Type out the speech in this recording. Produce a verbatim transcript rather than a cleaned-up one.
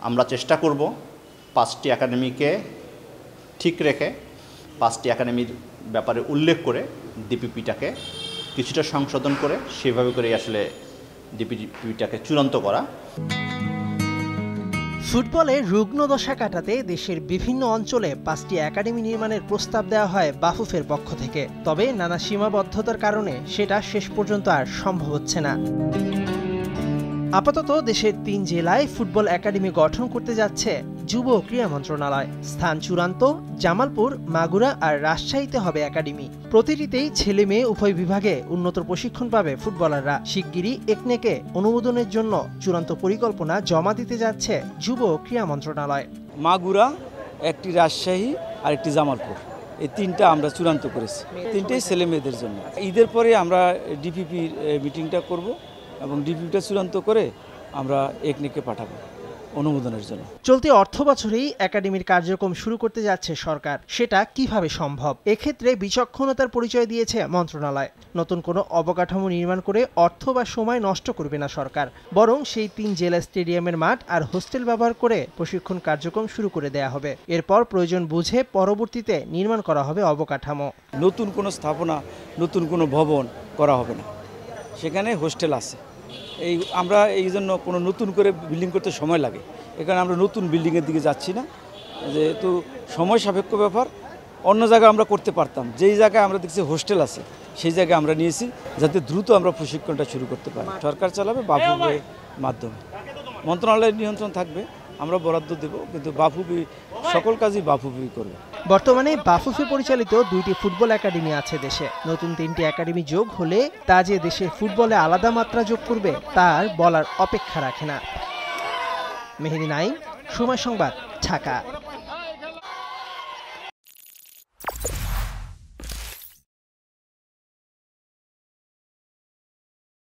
আমরা চেষ্টা করব পাঁচটি একাডেমিকে ঠিক রেখে পাঁচটি একাডেমির ব্যাপারে উল্লেখ করে ডিপিপিটাকে কিছুটা সংশোধন করে সেভাবে করে আসলে ডিপিপিটাকে চূড়ান্ত করা। ফুটবলের রুগ্ন দশা কাটাতে দেশের বিভিন্ন অঞ্চলে পাঁচটি একাডেমি নির্মাণের প্রস্তাব দেওয়া হয় বাফুফের পক্ষ থেকে, তবে নানা সীমাবদ্ধতার কারণে সেটা শেষ পর্যন্ত আর সম্ভব হচ্ছে না। আপাতত দেশের তিন জেলায় ফুটবল একাডেমি গঠন করতে যাচ্ছে যুব ও ক্রীড়া মন্ত্রণালয়। স্থান চূড়ান্ত জামালপুর, মাগুরা আর রাজশাহীতে হবে একাডেমি। প্রতিটিতেই ছেলে মেয়ে উভয় বিভাগে উন্নত প্রশিক্ষণ পাবে ফুটবলাররা। শিগগিরই একনেকে অনুমোদনের জন্য চূড়ান্ত পরিকল্পনা জমা দিতে যাচ্ছে যুব ও ক্রীড়া মন্ত্রণালয়। মাগুরা, একটি রাজশাহী আর একটি জামালপুর, এই তিনটা আমরা চূড়ান্ত করেছি। তিনটেই ছেলে মেয়েদের জন্য। ঈদের পরে আমরা ডিপিপির মিটিংটা করব এবং ডিপিপিটা চূড়ান্ত করে আমরা একনেকে পাঠাবো অনুমোদনের জন্য। চলতি অর্থ বছরেই একাডেমির কার্যক্রম শুরু করতে যাচ্ছে সরকার। সেটা কিভাবে সম্ভব? এক্ষেত্রে বিচক্ষণতার পরিচয় দিয়েছে মন্ত্রণালয়। নতুন কোনো অবকাঠামো নির্মাণ করে অর্থ বা সময় নষ্ট করবে না সরকার, বরং সেই তিন জেলা স্টেডিয়ামের মাঠ আর হোস্টেল ব্যবহার করে প্রশিক্ষণ কার্যক্রম শুরু করে দেয়া হবে। এরপর প্রয়োজন বুঝে পরবর্তীতে নির্মাণ করা হবে অবকাঠামো। নতুন কোনো স্থাপনা, নতুন কোনো ভবন করা হবে না, সেখানে হোস্টেল আছে। এই আমরা এই জন্য কোনো নতুন করে বিল্ডিং করতে সময় লাগে, এখানে আমরা নতুন বিল্ডিংয়ের দিকে যাচ্ছি না, যেহেতু সময় সাপেক্ষ ব্যাপার। অন্য জায়গায় আমরা করতে পারতাম, যেই জায়গায় আমরা দেখছি হোস্টেল আছে সেই জায়গায় আমরা নিয়েছি যাতে দ্রুত আমরা প্রশিক্ষণটা শুরু করতে পারি। সরকার চালাবে বাফুফের মাধ্যমে, মন্ত্রণালয়ের নিয়ন্ত্রণ থাকবে, আমরা বরাদ্দ দেব, কিন্তু বাফুফি সকল কাজই বাফুফি করবে। বর্তমানে বাফুফে পরিচালিত দুইটি ফুটবল একাডেমি আছে দেশে। নতুন তিনটি একাডেমি যোগ হলে তা যে দেশের ফুটবলে আলাদা মাত্রা যোগ করবে তার বলার অপেক্ষা রাখে না। মেহেদী নাইম, সময় সংবাদ, ঢাকা।